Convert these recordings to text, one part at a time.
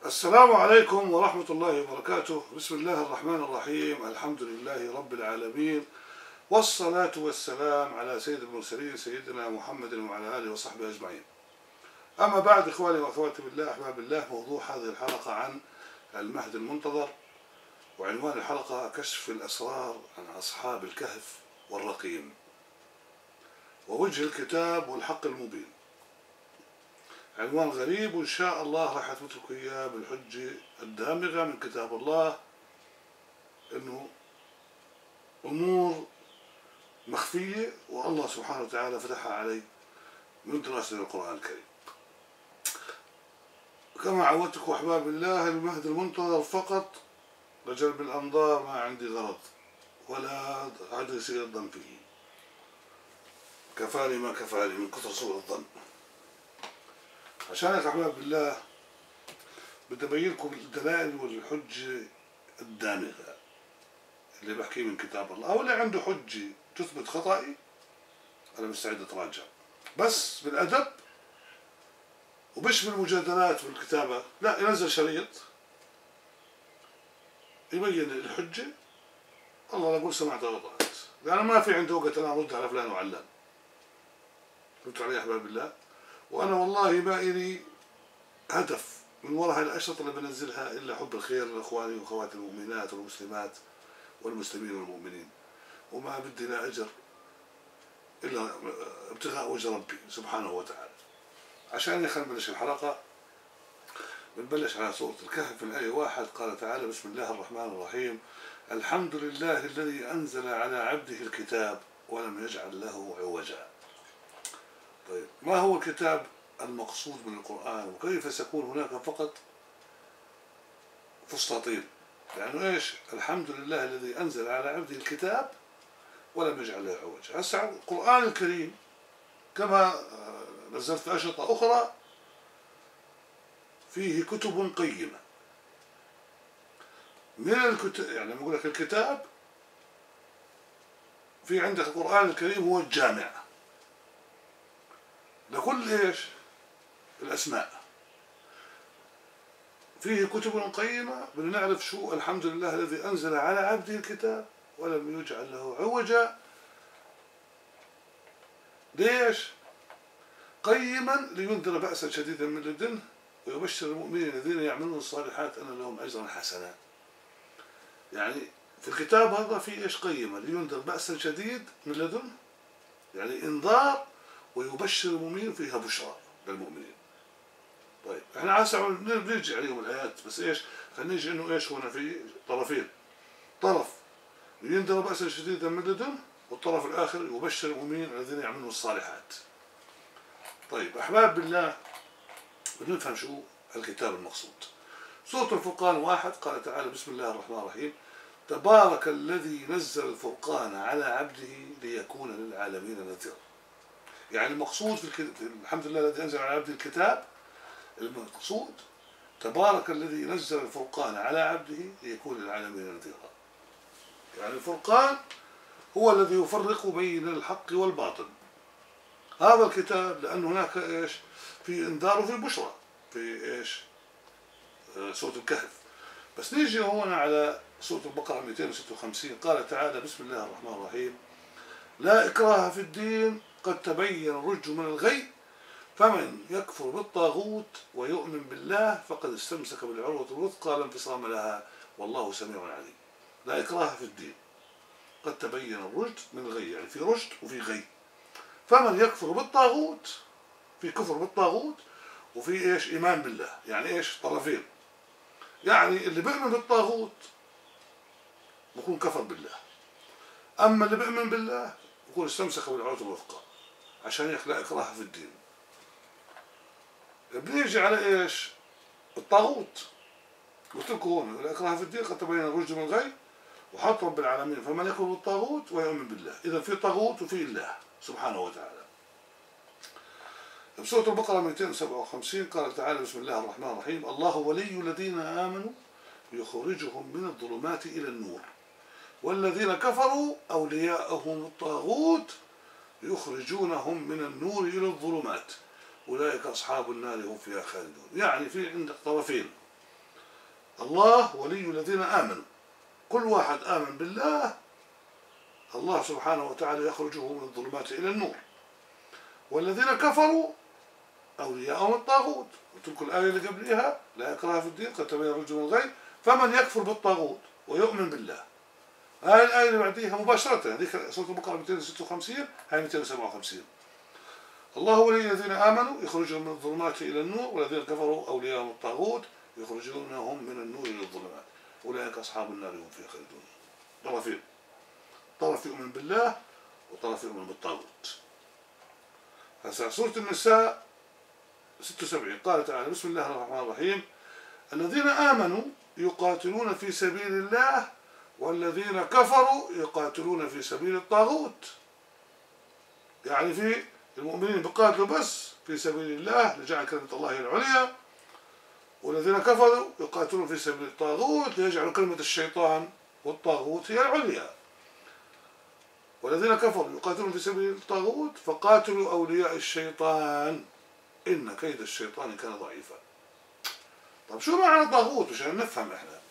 السلام عليكم ورحمة الله وبركاته. بسم الله الرحمن الرحيم. الحمد لله رب العالمين، والصلاة والسلام على سيد المرسلين سيدنا محمد وعلى آله وصحبه أجمعين. أما بعد، إخواني وأخواتي بالله أحباب الله، موضوع هذه الحلقة عن المهد المنتظر، وعنوان الحلقة كشف الأسرار عن أصحاب الكهف والرقيم ووجه الكتاب والحق المبين. عنوان غريب، وإن شاء الله راح أثبت لكم إياه بالحجة الدامغة من كتاب الله، إنه أمور مخفية والله سبحانه وتعالى فتحها علي من دراسة القرآن الكريم. كما عودتكم أحباب الله، المهد المنتظر فقط لجلب الأنظار، ما عندي غرض ولا عاد يصير الظن فيه، كفاني ما كفاني من كثر سوء الظن. عشان هيك أحباب بالله بدي أبين لكم الدلائل والحجة الدامغة اللي بحكيه من كتاب الله، أو اللي عنده حجة تثبت خطأي أنا مستعد أتراجع، بس بالأدب ومش بالمجادلات والكتابة. لا، ينزل شريط يبين الحجة، الله لا أقول سمعت وطاعت، لأن ما في عندي وقت أنا أرد على فلان وعلان. فهمتوا علي أحباب الله؟ وأنا والله ما إلي هدف من وراء هاي الأشرطة اللي بنزلها إلا حب الخير لإخواني وأخواتي المؤمنات والمسلمات والمسلمين والمؤمنين، وما بدي لا أجر إلا ابتغاء وجه ربي سبحانه وتعالى. عشان خلينا نبلش الحلقة. بنبلش على سورة الكهف من آية 1. قال تعالى: بسم الله الرحمن الرحيم. الحمد لله الذي أنزل على عبده الكتاب ولم يجعل له عوجا. طيب، ما هو الكتاب المقصود من القرآن، وكيف سيكون هناك فقط فسطاطين؟ يعني ايش؟ الحمد لله الذي انزل على عبده الكتاب ولم يجعل له عوجا. هسه القرآن الكريم كما نزلت أشرطة أخرى فيه كتب قيمة. من الكتب يعني بقول لك الكتاب، في عندك القرآن الكريم هو الجامع لكل ايش؟ الأسماء. فيه كتب قيمة، بدنا نعرف شو الحمد لله الذي أنزل على عبده الكتاب ولم يجعل له عوجا. ليش؟ قيما لينذر بأسا شديدا من لدنه ويبشر المؤمنين الذين يعملون الصالحات أن لهم أجرا حسنا. يعني في الكتاب هذا في ايش؟ قيمة لينذر بأسا شديد من لدنه، يعني انذار، ويبشر المؤمنين، فيها بشرى للمؤمنين. طيب، احنا عسى بنرجع عليهم الآيات، بس ايش؟ خلينا نيجي انه ايش هنا في طرفين: طرف ينذر بأسا شديدا من لدنه، والطرف الآخر يبشر المؤمنين الذين يعملون الصالحات. طيب أحباب بالله، بدنا نفهم شو الكتاب المقصود. سورة الفرقان 1 قال تعالى: بسم الله الرحمن الرحيم. تبارك الذي نزل الفرقان على عبده ليكون للعالمين نذيرا. يعني المقصود في الحمد لله الذي أنزل على عبده الكتاب، المقصود تبارك الذي نزل الفرقان على عبده ليكون للعالمين نذيرا. يعني الفرقان هو الذي يفرق بين الحق والباطل. هذا الكتاب لأن هناك ايش؟ في انذار وفي بشرى في ايش؟ سورة الكهف. بس نيجي هنا على سورة البقرة 256. قال تعالى: بسم الله الرحمن الرحيم. لا إكراه في الدين قد تبين الرشد من الغي فمن يكفر بالطاغوت ويؤمن بالله فقد استمسك بالعروة الوثقى لا انفصام لها والله سميع عليم. لا إكراه في الدين قد تبين الرشد من الغي، يعني في رشد وفي غي. فمن يكفر بالطاغوت، في كفر بالطاغوت وفي ايش؟ إيمان بالله. يعني ايش؟ طرفين. يعني اللي بيؤمن بالطاغوت بكون كفر بالله، أما اللي بيؤمن بالله بكون استمسك بالعروة الوثقى. عشان لا إكراه في الدين. بنيجي على ايش؟ الطاغوت. قلت لكم هون لا إكراه في الدين قد تبين الرشد من الغي، وحط رب العالمين فمن يكفر بالطاغوت ويؤمن بالله. إذا في طاغوت وفي الله سبحانه وتعالى. بسورة البقرة 257 قال تعالى: بسم الله الرحمن الرحيم. الله ولي الذين آمنوا يخرجهم من الظلمات إلى النور والذين كفروا أولياءهم الطاغوت يخرجونهم من النور إلى الظلمات أولئك أصحاب النار هم فيها خالدون. يعني في عندك طرفين: الله ولي الذين آمنوا، كل واحد آمن بالله الله سبحانه وتعالى يخرجه من الظلمات إلى النور. والذين كفروا أولياءهم الطاغوت، وتلك الآية اللي قبلها لا إكراه في الدين قد تبين الرشد من الغي فمن يكفر بالطاغوت ويؤمن بالله. هاي الآية اللي بعديها مباشرة، هذيك سورة البقرة 256 هاي 257. الله ولي الذين آمنوا يخرجهم من الظلمات إلى النور، والذين كفروا أولياءهم الطاغوت يخرجونهم من النور إلى الظلمات، أولئك أصحاب النار هم فيها خالدون. طرفين، طرف يؤمن بالله وطرف يؤمن بالطاغوت. هسه سورة النساء 76 قال تعالى: بسم الله الرحمن الرحيم: الذين آمنوا يقاتلون في سبيل الله والذين كفروا يقاتلون في سبيل الطاغوت. يعني في المؤمنين بقاتلوا بس في سبيل الله لجعل كلمة الله هي العليا، والذين كفروا يقاتلون في سبيل الطاغوت ليجعلوا كلمة الشيطان والطاغوت هي العليا. والذين كفروا يقاتلون في سبيل الطاغوت فقاتلوا أولياء الشيطان إن كيد الشيطان كان ضعيفا. طب شو معنى طاغوت عشان نفهم احنا؟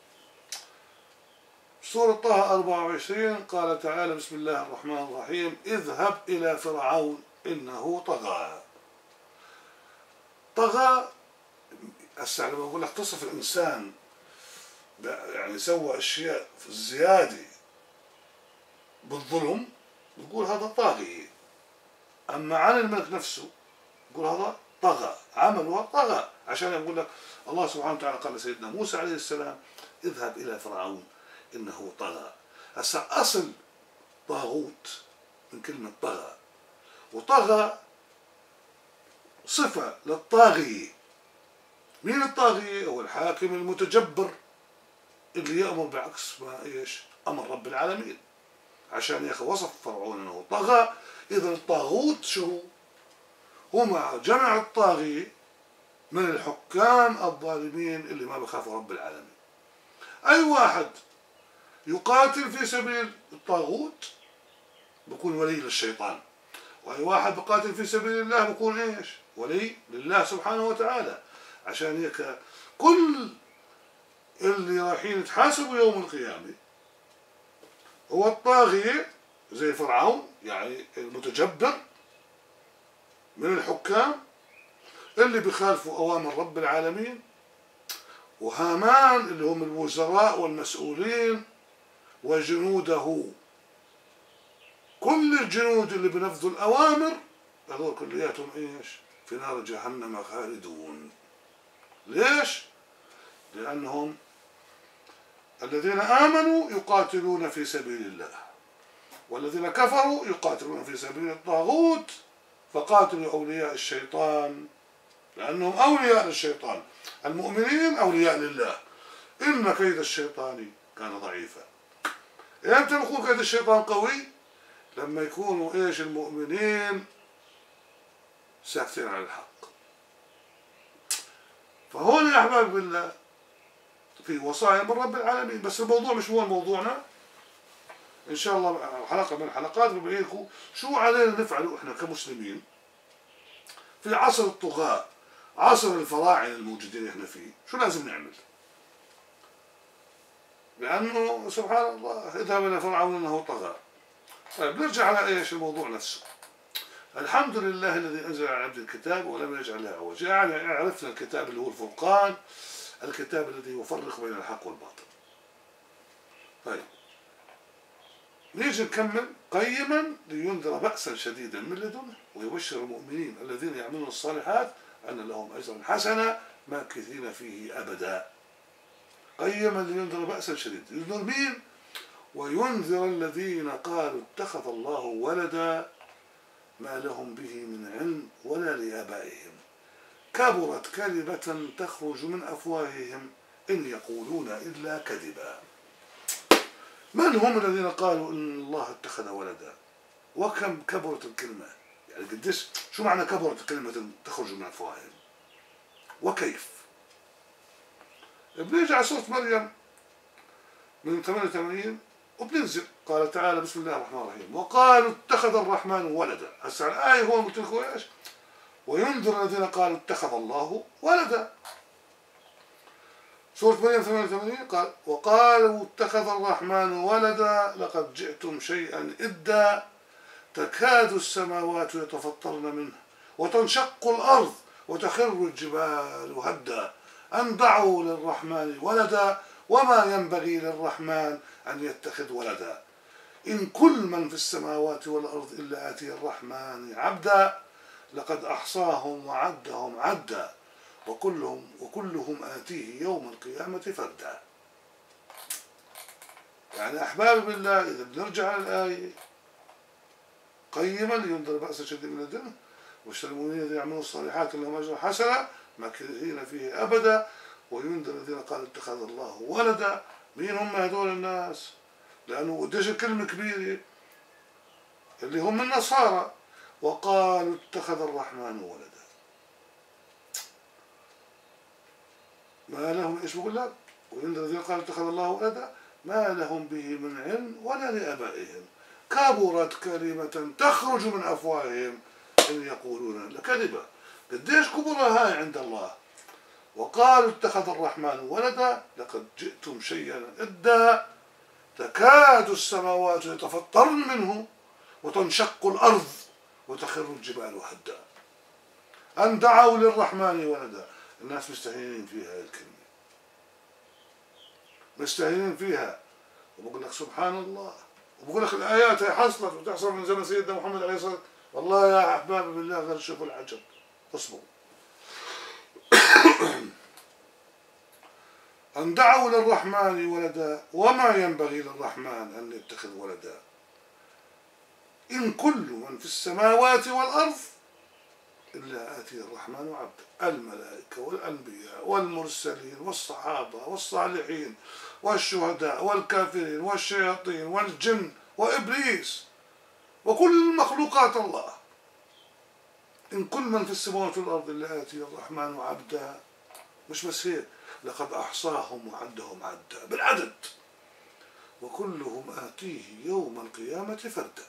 سورة طه 24 قال تعالى: بسم الله الرحمن الرحيم: اذهب إلى فرعون إنه طغى. طغى هسه لما بقول لك تصف الإنسان يعني سوى أشياء في الزيادة بالظلم بقول هذا طاغي. أما عن الملك نفسه بقول هذا طغى، عمله طغى. عشان يقول لك الله سبحانه وتعالى قال لسيدنا موسى عليه السلام: اذهب إلى فرعون إنه طغى. هسه أصل طاغوت من كلمة طغى، وطغى صفة للطاغي. مين الطاغي؟ هو الحاكم المتجبر اللي يأمر بعكس ما ايش أمر رب العالمين. عشان يا أخي وصف فرعون أنه طغى. إذا الطاغوت شو هو؟ مع جمع الطاغي من الحكام الظالمين اللي ما بخافوا رب العالمين. أي واحد يقاتل في سبيل الطاغوت بكون ولي للشيطان، وأي واحد بقاتل في سبيل الله بكون ايش؟ ولي لله سبحانه وتعالى. عشان هيك كل اللي رايحين يتحاسبوا يوم القيامة هو الطاغية زي فرعون يعني المتجبر من الحكام اللي بيخالفوا أوامر رب العالمين، وهامان اللي هم الوزراء والمسؤولين وجنوده. كل الجنود اللي بنفذوا الأوامر هذول كلياتهم ايش؟ في نار جهنم خالدون. ليش؟ لأنهم الذين آمنوا يقاتلون في سبيل الله، والذين كفروا يقاتلون في سبيل الطاغوت فقاتلوا أولياء الشيطان لأنهم أولياء للشيطان. المؤمنين أولياء لله. إن كيد الشيطان كان ضعيفا. إمتى يكون كيد الشيطان قوي؟ لما يكونوا إيش؟ المؤمنين ساكتين على الحق. فهون يا أحباب بالله في وصايا من رب العالمين. بس الموضوع مش هو موضوعنا. إن شاء الله حلقة من الحلقات ببين لكم شو علينا نفعله إحنا كمسلمين في عصر الطغاة، عصر الفراعنة الموجودين إحنا فيه. شو لازم نعمل؟ لأنه سبحان الله اذهب إلى فرعون إنه طغى. طيب نرجع على إيش الموضوع نفسه. الحمد لله الذي أنزل على عبد الكتاب ولم يجعل له عوجا. يعني عرفنا الكتاب اللي هو الفرقان، الكتاب الذي يفرق بين الحق والباطل. طيب نيجي نكمل. قيما لينذر بأسا شديدا من لدنه ويبشر المؤمنين الذين يعملون الصالحات أن لهم أجرا حسنا ماكثين فيه أبدا. قيما لينذر بأسا شديدا. ينذر مين؟ وينذر الذين قالوا اتخذ الله ولدا ما لهم به من علم ولا لآبائهم كبرت كلمة تخرج من أفواههم إن يقولون إلا كذبا. من هم الذين قالوا إن الله اتخذ ولدا؟ وكم كبرت الكلمة؟ يعني قديش شو معنى كبرت الكلمة تخرج من أفواههم؟ وكيف؟ بنيجي على سورة مريم من 88 وبننزل. قال تعالى: بسم الله الرحمن الرحيم: وقالوا اتخذ الرحمن ولدا. هسه الآية هو قلت لكم ايش؟ وينذر الذين قالوا اتخذ الله ولدا. سورة مريم 88 قال وقالوا اتخذ الرحمن ولدا لقد جئتم شيئا إدا تكاد السماوات يتفطرن منه وتنشق الأرض وتخر الجبال هدا أن دعوا للرحمن ولدا وما ينبغي للرحمن أن يتخذ ولدا إن كل من في السماوات والأرض إلا آتي الرحمن عبدا لقد أحصاهم وعدهم عدا وكلهم آتيه يوم القيامة فردا. يعني أحباب بالله إذا بنرجع للآية قيما لينذر بأسا شديدا من لدنه وبشر المؤمنين الذين يعملون الصالحات لهم أجر حسنا ماكثين فيه أبدا وينذر الذين قالوا اتخذ الله ولدا. مين هم هذول الناس؟ لأنه قديش الكلمة كبيرة اللي هم النصارى وقالوا اتخذ الرحمن ولدا. ما لهم ايش بقول لك؟ وينذر الذين قالوا اتخذ الله ولدا ما لهم به من علم ولا لآبائهم كبرت كلمة تخرج من أفواههم إن يقولون إلا كذبا. قديش كبرها هاي عند الله. وقالوا اتخذ الرحمن ولدا لقد جئتم شيئا إدا تكاد السماوات يتفطرن منه وتنشق الأرض وتخر الجبال هدا أن دعوا للرحمن ولدا. الناس مستهينين فيها هاي الكلمة مستهينين فيها وبقول لك سبحان الله وبقول لك الآيات هي حصلت وتحصل من زمن سيدنا محمد عليه الصلاة والسلام. والله يا أحباب بالله غير شوفوا العجب. اصبروا. أن دعوا للرحمن ولدا وما ينبغي للرحمن أن يتخذ ولدا إن كل من في السماوات والأرض إلا آتي الرحمن عبدا. الملائكة والأنبياء والمرسلين والصحابة والصالحين والشهداء والكافرين والشياطين والجن وإبليس وكل مخلوقات الله إن كل من في السماوات والأرض إلا آتي الرحمن عبدا. مش بس هيك لقد أحصاهم وعدهم عدا بالعدد وكلهم آتيه يوم القيامة فردا.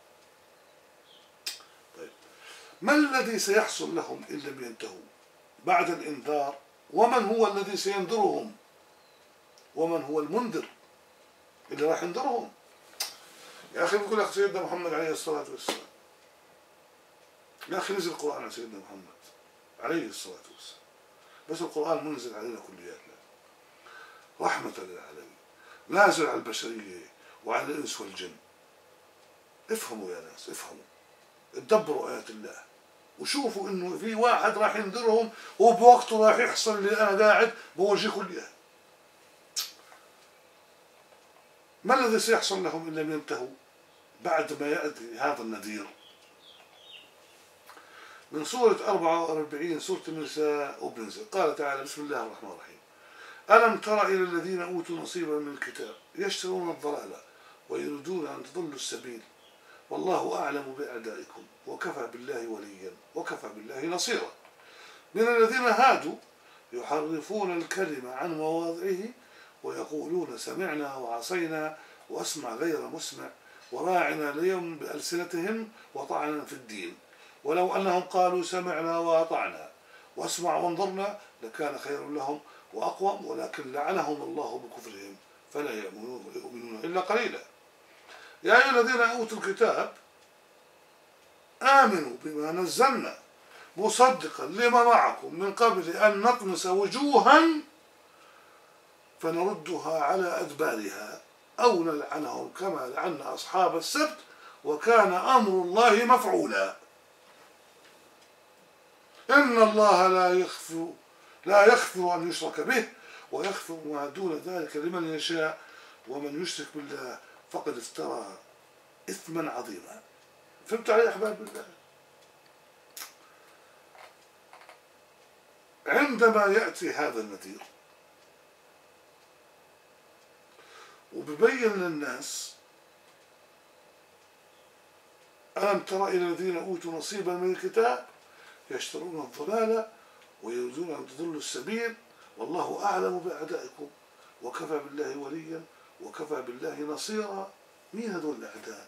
طيب ما الذي سيحصل لهم إن لم ينتهوا بعد الإنذار؟ ومن هو الذي سينذرهم؟ ومن هو المنذر اللي راح ينذرهم؟ يا أخي بقول لك سيدنا محمد عليه الصلاة والسلام يا أخي نزل القرآن على سيدنا محمد عليه الصلاة والسلام بس القرآن منزل علينا كلياتنا رحمة للعالمين نازل على البشرية وعلى الإنس والجن. افهموا يا ناس افهموا اتدبروا آيات الله وشوفوا إنه في واحد راح ينذرهم وبوقته راح يحصل اللي أنا قاعد بوجهكم إياه. ما الذي سيحصل لهم إن لم ينتهوا بعد ما يأتي هذا النذير؟ من سورة 44 سورة النساء وبنزل قال تعالى بسم الله الرحمن الرحيم ألم تر إلى الذين أوتوا نصيبا من الكتاب يشترون الضلالة ويريدون أن تضلوا السبيل والله أعلم بأعدائكم وكفى بالله وليا وكفى بالله نصيرا. من الذين هادوا يحرفون الكلمة عن مواضعه ويقولون سمعنا وعصينا واسمع غير مسمع وراعنا ليوم بألسنتهم وطعنا في الدين ولو أنهم قالوا سمعنا وأطعنا واسمع وانظرنا لكان خيرا لهم وأقوم ولكن لعنهم الله بكفرهم فلا يؤمنون إلا قليلا. يا أيها الذين أوتوا الكتاب آمنوا بما نزلنا مصدقا لما معكم من قبل أن نطمس وجوها فنردها على أدبارها أو نلعنهم كما لعنا أصحاب السبت وكان أمر الله مفعولا. إن الله لا يغفر أن يشرك به ويغفر ما دون ذلك لمن يشاء ومن يشرك بالله فقد افترى إثما عظيما. فهمت علي أحباب الله؟ عندما يأتي هذا النذير وببين للناس ألم تر إلى الذين أوتوا نصيبا من الكتاب يشترون الضلالة ويريدون أن تضلوا السبيل والله أعلم بأعدائكم وكفى بالله وليا وكفى بالله نصيرا. مين هذول الأعداء؟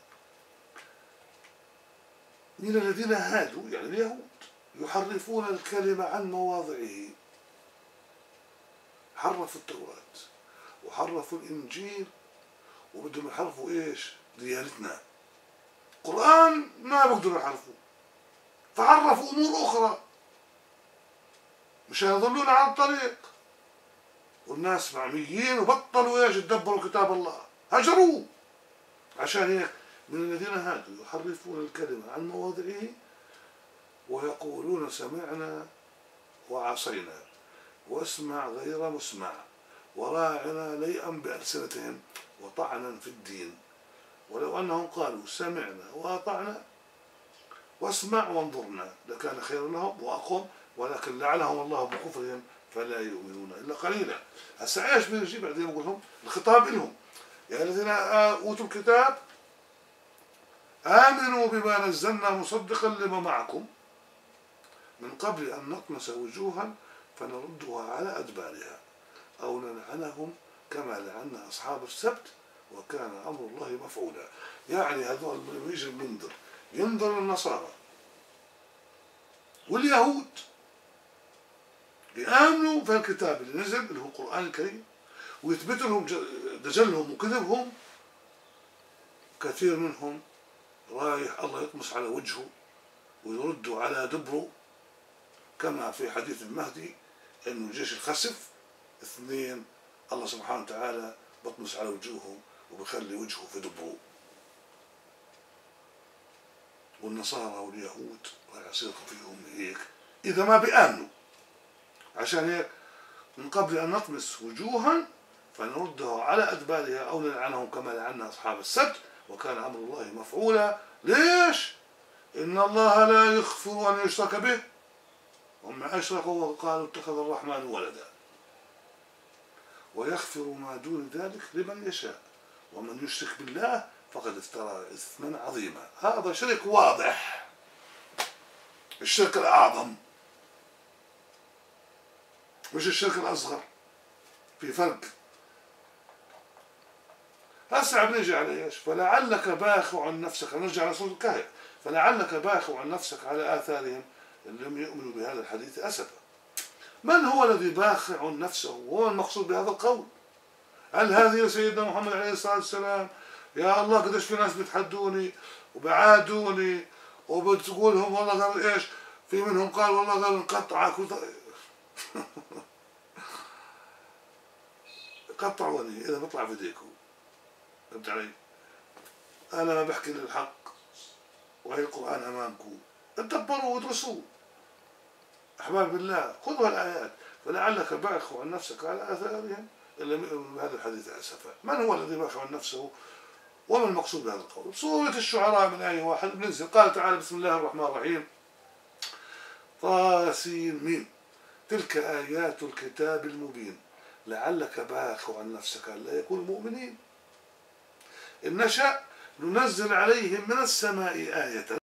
من الذين هادوا يعني اليهود يحرفون الكلمة عن مواضعه. حرفوا التوراة وحرفوا الإنجيل وبدهم يحرفوا إيش؟ ديانتنا. القرآن ما بقدروا يحرفوا، فعرفوا أمور أخرى مشان يضلون على الطريق، والناس معميين وبطلوا إيش؟ يتدبروا كتاب الله، هجروه. عشان هيك من الذين هادوا يحرفون الكلمة عن مواضعه ويقولون سمعنا وعصينا واسمع غير مسمع وراعنا ليئا بألسنتهم وطعنا في الدين، ولو أنهم قالوا سمعنا وأطعنا واسمع وانظرنا لكان خيرا لهم وأقوم، ولكن لعنهم الله بكفرهم فلا يؤمنون إلا قليلا. هسا ايش بيجي بعدين بقول لهم الخطاب لهم يا الذين أوتوا الكتاب آمنوا بما نزلنا مصدقا لما معكم من قبل أن نطمس وجوها فنردها على أدبارها أو نلعنهم كما لعنا أصحاب السبت وكان أمر الله مفعولا. يعني هذول يجي ينظر النصارى واليهود يآمنوا في الكتاب اللي نزل اللي هو القرآن الكريم ويثبت لهم دجلهم وكذبهم. كثير منهم رايح الله يطمس على وجهه ويردوا على دبره، كما في حديث المهدي انه جيش الخسف اثنين الله سبحانه وتعالى بطمس على وجوههم وبخلي وجهه في دبره. والنصارى واليهود راح يصير فيهم هيك اذا ما بيآمنوا. عشان هيك من قبل ان نطمس وجوها فنردها على ادبارها او نلعنهم كما لعنا اصحاب السبت وكان امر الله مفعولا. ليش؟ ان الله لا يغفر ان يشرك به هم اشركوا وقالوا اتخذ الرحمن ولدا ويغفر ما دون ذلك لمن يشاء ومن يشرك بالله فقد افترى اثما عظيما. هذا شرك واضح، الشرك الاعظم مش الشرك الاصغر، في فرق. هسه بنيجي على ايش؟ فلعلك باخع نفسك، نرجع لسورة الكهف، فلعلك باخع نفسك على آثارهم إن لم يؤمنوا بهذا الحديث أسفا. من هو الذي باخع نفسه؟ وهو المقصود بهذا القول. هل هذه سيدنا محمد عليه الصلاة والسلام يا الله قديش في ناس بيتحدوني وبعادوني وبتقولهم والله قال ايش؟ في منهم قال والله قال نقطعك قطعوني إذا بطلع فيديكم. فهمت علي؟ أنا ما بحكي للحق وهي القرآن أمامكم، اتدبروا وادرسوه. أحباب بالله خذوا الآيات فلعلك باخع عن نفسك على آثارهم إن لم يؤمنوا بهذا الحديث أسفا. من هو الذي باخع عن نفسه؟ وما المقصود بهذا القول؟ سورة الشعراء من آية 1 بننزل قال تعالى بسم الله الرحمن الرحيم طاسين تلك آيات الكتاب المبين لعلك باخع عن نفسك ألا يكونوا مؤمنين إن نشأ ننزل عليهم من السماء آية